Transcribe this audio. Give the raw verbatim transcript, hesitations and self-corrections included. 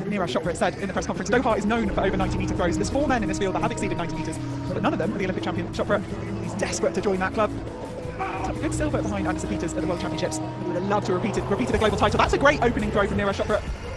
Neeraj Chopra said in the press conference, Doha is known for over ninety metre throws. There's four men in this field that have exceeded ninety metres, but none of them are the Olympic champion. Chopra is desperate to join that club. A good silver behind Anderson Peters at the World Championships. He would have loved to have repeated, repeated a global title. That's a great opening throw from Neeraj Chopra.